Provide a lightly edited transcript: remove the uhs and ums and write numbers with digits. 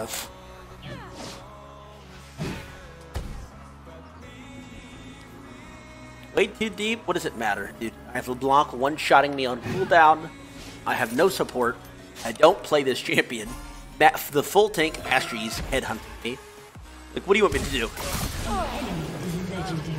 guess. Way too deep? What does it matter, dude? I have LeBlanc one-shotting me on cooldown. I have no support. I don't play this champion. The full tank Mastery's headhunting me. Like, what do you want me to do? Legendary.